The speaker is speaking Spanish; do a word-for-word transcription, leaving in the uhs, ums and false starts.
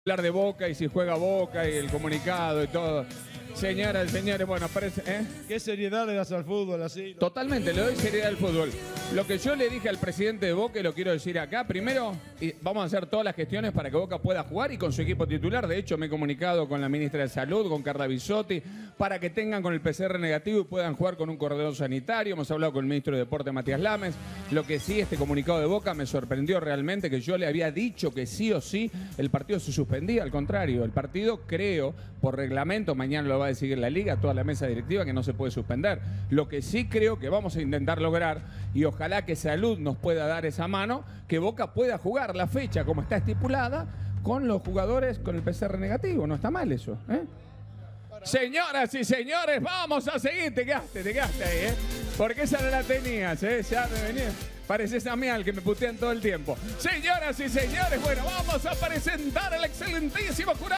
hablar de Boca y si juega Boca y el comunicado y todo. Señoras y señores, bueno, parece... ¿eh? ¿Qué seriedad le das al fútbol así? Totalmente, le doy seriedad al fútbol. Lo que yo le dije al presidente de Boca, y lo quiero decir acá, primero, y vamos a hacer todas las gestiones para que Boca pueda jugar y con su equipo titular. De hecho, me he comunicado con la ministra de Salud, con Carla Bisotti, para que tengan con el P C R negativo y puedan jugar con un corredor sanitario. Hemos hablado con el ministro de Deporte, Matías Lames. Lo que sí, este comunicado de Boca me sorprendió realmente, que yo le había dicho que sí o sí el partido se suspendía. Al contrario, el partido, creo, por reglamento, mañana lo va a decidir la Liga, toda la mesa directiva, que no se puede suspender. Lo que sí creo que vamos a intentar lograr, y ojalá que Salud nos pueda dar esa mano, que Boca pueda jugar la fecha como está estipulada con los jugadores con el P C R negativo. No está mal eso, ¿eh? Señoras y señores, vamos a seguir. Te quedaste, te quedaste ahí, ¿eh? Porque esa no la tenías, ¿eh? Ya me venía. Pareces a mí al que me putean todo el tiempo. Señoras y señores, bueno, vamos a presentar al excelentísimo jurado.